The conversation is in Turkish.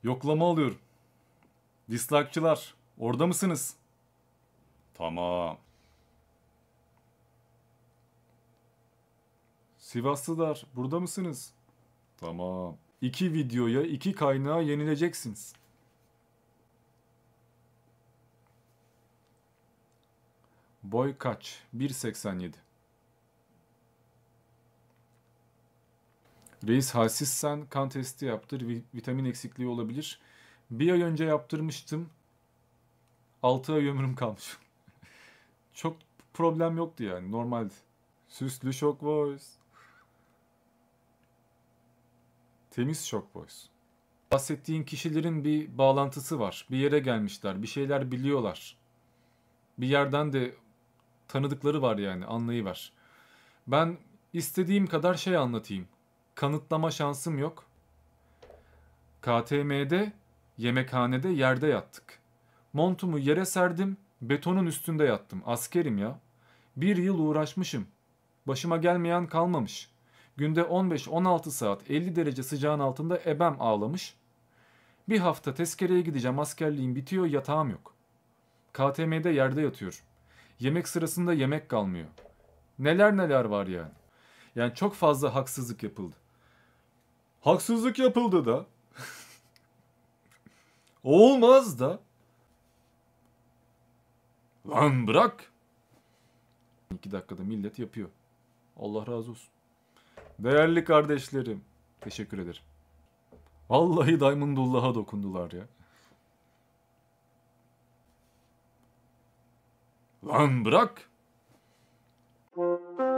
Yoklama alıyorum. Dislike'çılar, orada mısınız? Tamam. Sivaslılar, burada mısınız? Tamam. 2 videoya 2 kaynağı yenileceksiniz. Boy kaç? 1.87. Reis halsizsen kan testi yaptır. Vitamin eksikliği olabilir. Bir ay önce yaptırmıştım. 6 ay ömrüm kalmış. Çok problem yoktu yani. Normaldi. Süslü Shock Voice. Temiz Shock Voice. Bahsettiğin kişilerin bir bağlantısı var. Bir yere gelmişler. Bir şeyler biliyorlar. Bir yerden de tanıdıkları var yani. Anlayıver. Ben istediğim kadar şey anlatayım. Kanıtlama şansım yok. KTM'de, yemekhanede yerde yattık. Montumu yere serdim, betonun üstünde yattım. Askerim ya. 1 yıl uğraşmışım. Başıma gelmeyen kalmamış. Günde 15-16 saat 50 derece sıcağın altında ebem ağlamış. Bir hafta tezkereye gideceğim, askerliğim bitiyor, yatağım yok. KTM'de yerde yatıyorum. Yemek sırasında yemek kalmıyor. Neler neler var yani. Yani çok fazla haksızlık yapıldı. Haksızlık yapıldı da. Olmaz da. Lan bırak. 2 dakikada millet yapıyor. Allah razı olsun. Değerli kardeşlerim. Teşekkür ederim. Vallahi Diamondullah'a dokundular ya. Lan bırak.